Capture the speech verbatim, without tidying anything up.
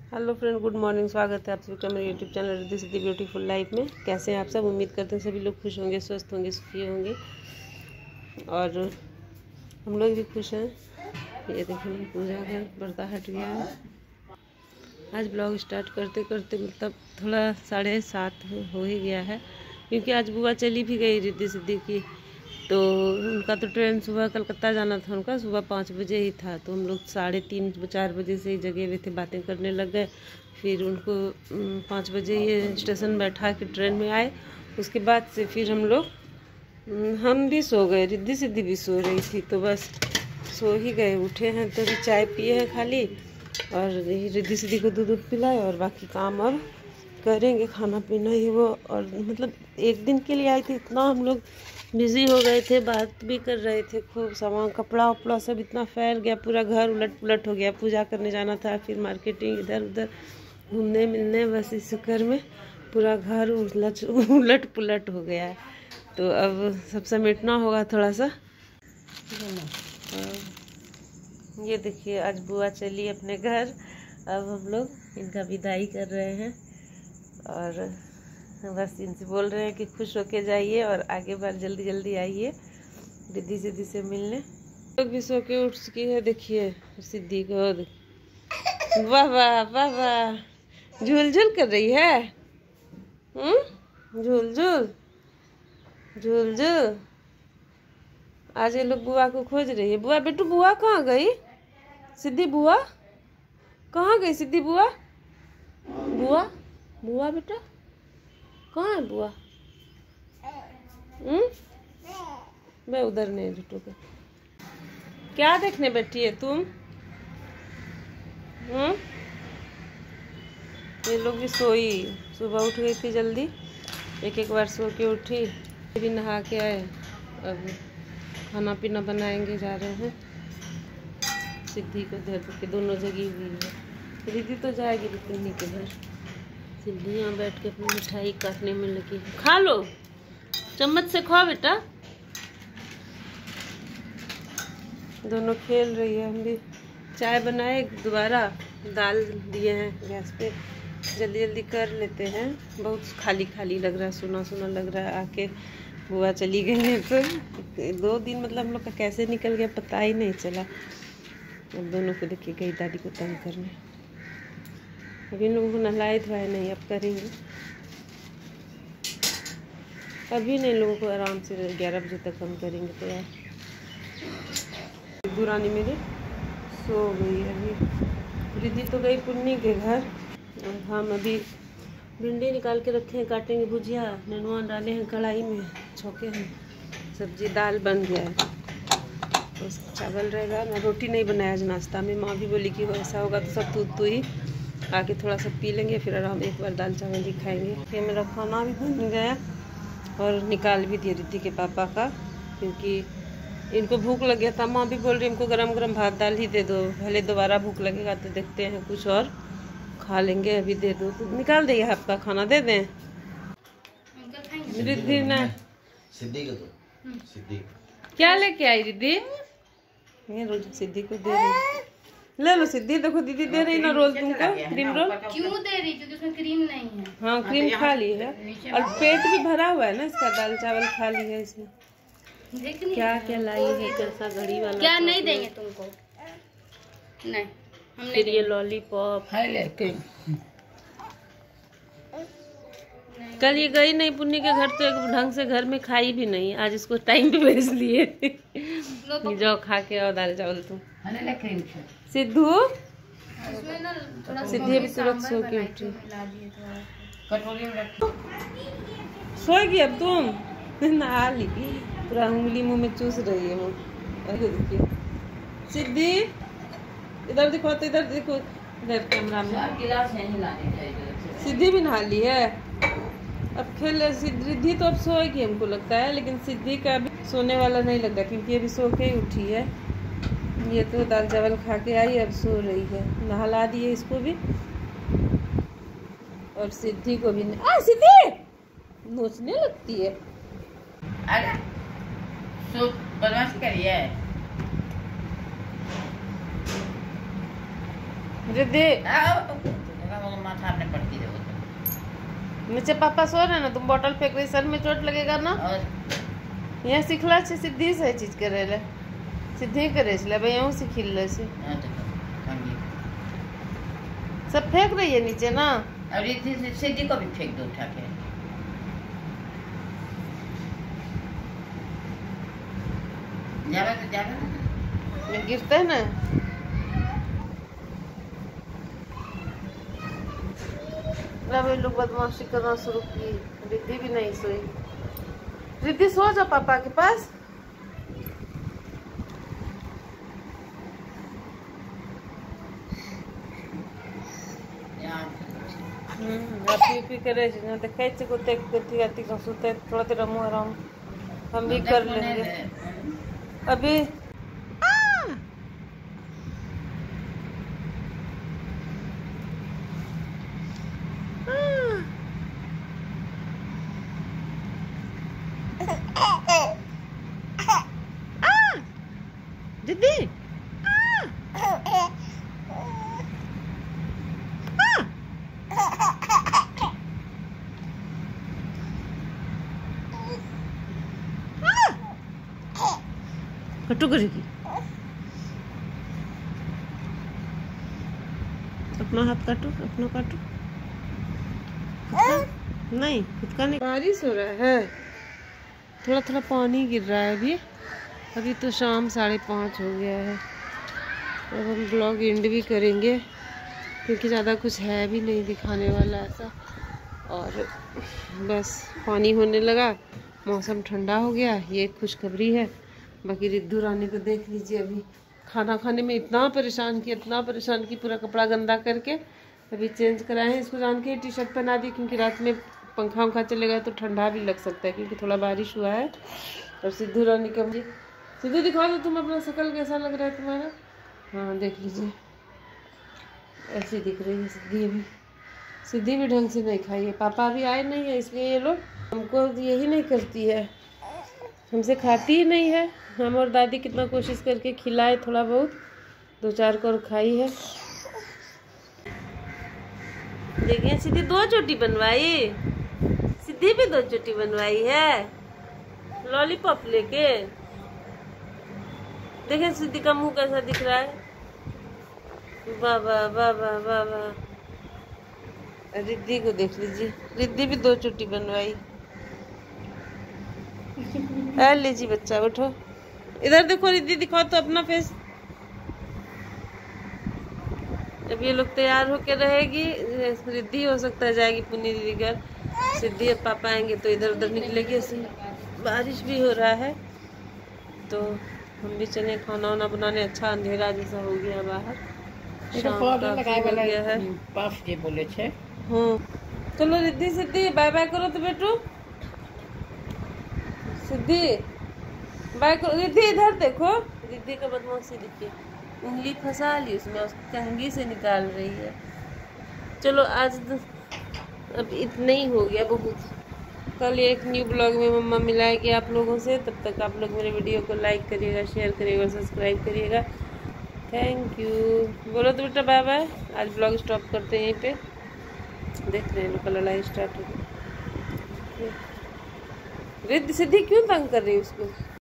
Hello friend, good morning. स्वागत है आप सभी का मेरे YouTube channel Riddhi Siddhi beautiful life में। कैसे हैं आप सब? उम्मीद करते हैं सभी लोग खुश होंगे, स्वस्थ होंगे, सुखी होंगे और हम लोग भी खुश हैं। ये देखिए पूजा का पर्दा हट गया है। आज ब्लॉग स्टार्ट करते करते मतलब थोड़ा साढ़े सात हो ही गया है, क्योंकि आज बुआ चली भी गई रिद्धि सिद्धि की। तो उनका तो ट्रेन सुबह कलकत्ता जाना था, उनका सुबह पाँच बजे ही था। तो हम लोग साढ़े तीन चार बजे से ही जगे हुए थे, बातें करने लग गए। फिर उनको पाँच बजे ये स्टेशन बैठा के ट्रेन में आए। उसके बाद से फिर हम लोग हम भी सो गए, रिद्धि सिद्धि भी सो रही थी। तो बस सो ही गए। उठे हैं तो भी चाय पिए हैं खाली, और रिद्धि सिद्धि को दूध दूध पिलाए और बाकी काम अब करेंगे, खाना पीना ही वो। और मतलब एक दिन के लिए आई थी, इतना हम लोग बिजी हो गए थे, बात भी कर रहे थे खूब। सामान कपड़ा उपड़ा सब इतना फैल गया, पूरा घर उलट पुलट हो गया। पूजा करने जाना था, फिर मार्केटिंग, इधर उधर घूमने मिलने, बस इस चक्कर में पूरा घर उलट उलट पुलट हो गया है। तो अब सब समेटना होगा थोड़ा सा। ये देखिए आज बुआ चली अपने घर। अब हम लोग इनका विदाई कर रहे हैं और बस इनसे बोल रहे हैं कि खुश होके जाइए और आगे बार जल्दी जल्दी आइए रिद्धि सिद्धि से मिलने। लोग भी सो के उठ चुकी है। देखिए सिद्धि को, वाह वाह वाह वाह, झूल झूल कर रही है। हम्म झूल झूल झूल झूल। आज ये लोग बुआ को खोज रही है। बुआ बेटू, बुआ कहाँ गई? सिद्धि बुआ कहाँ गई? सिद्धि बुआ बुआ बुआ बेटा कहाँ है बुआ? हम्म मैं उधर नहीं जुटूंगा। क्या देखने बैठी है तुम? हम्म ये लोग भी सोई, सुबह उठ गई थी जल्दी, एक एक बार सो के उठी। भी नहा के आए, अब खाना पीना बनाएंगे, जा रहे हैं। सिद्धि को दे के दोनों जगी हुई है। रिद्धि तो जाएगी रिद्धि के घर। सिद्धि यहाँ बैठ के अपनी मिठाई काटने में लगी है। खा लो, चम्मच से खाओ बेटा। दोनों खेल रही है। हम भी चाय बनाए, दोबारा दाल दिए हैं गैस पे, जल्दी जल्दी कर लेते हैं। बहुत खाली खाली लग रहा है, सुना सुना लग रहा है। आके बुआ चली गई है तो दो दिन मतलब हम लोग का कैसे निकल गया पता ही नहीं चला। अब दोनों को देखिए गई दादी को तंग करने। अभी इन लोगों को नहलाए धोए नहीं, अब करेंगे। अभी नहीं, लोगों को आराम से ग्यारह बजे तक हम करेंगे। तो यार दुरानी मेरी सो गई। अभी रिद्धि तो गई पुन्नी के घर और हम अभी भिंडी निकाल के रखे हैं, काटेंगे भुजिया। नेनुआ डाले हैं कढ़ाई में, छोके हैं, सब्जी दाल बन गया है, बस चावल रहेगा ना। रोटी नहीं बनाया आज नाश्ता में। माँ भी बोली कि ऐसा होगा तो सब तू तू ही आके थोड़ा सा पी लेंगे, फिर आराम एक बार दाल चावल भी खाएंगे। फिर मेरा खाना भी बन गया और निकाल भी दिया रिद्धि के पापा का, क्योंकि इनको भूख लग गया था। माँ भी बोल रही इनको गरम गरम भात दाल ही दे दो, भले दोबारा भूख लगेगा तो देखते हैं कुछ और खा लेंगे, अभी दे दो। तो निकाल देंगे आपका खाना, दे दें रिद्धि ने। सिद्धि को दो। सिद्धि क्या लेके आई रिद्धि? ये रोल सिद्धि को दे रही, ले लो सिद्धि। देखो दीदी दे रही ना रोल तुमको, क्रीम रोल। क्यों दे रही? क्योंकि उसमें क्रीम नहीं है। हाँ क्रीम खा ली है और पेट भी भरा हुआ है ना इसका, दाल चावल खा ली है इसमें। क्या क्या लाई है, कैसा घड़ी वाला। क्या नहीं देंगे तुमको? नहीं, हम फिर ये लॉलीपॉप। कल ये गई नहीं पुन्नी के घर, तो एक ढंग से घर में खाई भी नहीं। आज इसको टाइम पे भेज लिए जाओ खा के आओ दाल चावल तुम। सिद्धू सिद्धि अभी तुरंत सो के उठी, सोएगी अब तुम। नहा ली, पूरा उंगली मुंह में चूस रही है वो। देखिए सिद्धि, इधर देखो तो, इधर देखो, इधर कैमरा में। सिद्धि भी नहा ली है, अब खेल। रिद्धि तो अब सोएगी हमको लगता है, लेकिन सिद्धि का अभी सोने वाला नहीं लग रहा, क्योंकि अभी सो के ही उठी है। ये तो दाल चावल खा के आई, अब सो रही है। नहला दिए इसको भी और सिद्धि को भी। आ सिद्धि नोचने लगती है। अरे सो बदमाश करिए। रिद्धि माथा आपने पटकी दे वो तो। नीचे पापा सो रहे ना, तुम बोतल फेंक रही, सर में चोट लगेगा ना। और यहाँ सिखला छे सिद्धि से चीज करे ले, सिद्धि करे छे भाई, यहाँ सिखिल ले छे। हाँ, तो कंगी सब फेंक रही है नीचे ना। और रिद्धि से सिद्धि को भी फेंक दो उठा के। जावे तो जावे ना, ये गिरता है ना। अब ये लोग बदमाशी करना शुरू की, रिद्धि भी नहीं सोई। रिद्धि सो जाओ पापा के पास। पी पी करे देखे छे गोते कथी अति का सुते थोड़ा देर रमो आराम हम भी कर लेंगे अभी। दीदी कटू करेगी, अपना हाथ काटो, अपना काटो। नहीं खुद का नहीं। बारिश हो रहा है, थोड़ा थोड़ा पानी गिर रहा है अभी। अभी तो शाम साढ़े पाँच हो गया है। अब हम ब्लॉग एंड भी करेंगे क्योंकि ज़्यादा कुछ है भी नहीं दिखाने वाला ऐसा। और बस पानी होने लगा, मौसम ठंडा हो गया, ये खुशखबरी है। बाकी रिद्धू रानी को देख लीजिए, अभी खाना खाने में इतना परेशान किया, इतना परेशान की, पूरा कपड़ा गंदा करके अभी चेंज कराए हैं। इसको जान के टी शर्ट पहना दी क्योंकि रात में पंखा वंखा चलेगा तो ठंडा भी लग सकता है क्योंकि थोड़ा बारिश हुआ है। और सिद्धू रानी का मुझे सिद्धू दिखा दो तुम अपना शकल कैसा लग रहा है तुम्हारा। हाँ देख लीजिए, ऐसी दिख रही है सिद्धि। अभी सिद्धि भी ढंग से नहीं खाई है, पापा अभी आए नहीं है इसलिए ये लोग हमको यही नहीं करती है, हमसे खाती ही नहीं है। हम और दादी कितना कोशिश करके खिलाए, थोड़ा बहुत दो चार को खाई है। देखिए सिद्धि दो चोटी बनवाई, सिद्धि भी दो चोटी बनवाई है लॉलीपॉप लेके। देखिए सिद्धि का मुंह कैसा दिख रहा है। वाह वाह वाह वाह वाह वाह। रिद्धि को देख लीजिए, रिद्धि भी दो चोटी बनवाई। आ लीजिए बच्चा बैठो, इधर देखो रिद्धि दिखाओ तो अपना फेस। जब ये लोग तैयार होके रहेगी, रिद्धि हो सकता है जाएगी पुनी दीदी घर, सिद्धि अब पापा आएंगे तो इधर उधर निकलेगी। ऐसे बारिश भी हो रहा है तो हम भी चले खाना वाना बनाने। अच्छा अंधेरा जैसा हो गया बाहर, शाम का हो गया है। पाँच जे बोले छे। हाँ चलो रिद्धि सिद्धि बाय बाय करो तो बेटू। सिद्धि बाय करो। रिद्धि इधर देखो, रिद्धि का बदमाशी देखिए, उंगली फंसा ली उसमें, उसको कंघी से निकाल रही है। चलो आज अब इतना ही हो गया बहुत। कल एक न्यू ब्लॉग में मम्मा मिलाएगी आप लोगों से। तब तक आप लोग मेरे वीडियो को लाइक करिएगा, शेयर करिएगा, सब्सक्राइब करिएगा। Thank you. बोलो तो बेटा बाय बाय। आज ब्लॉग स्टॉप करते हैं यहीं पे। देख रहे हैं लोग का लड़ाई स्टार्ट हो गई। रिद्धि सिद्धि क्यों तंग कर रही है उसको।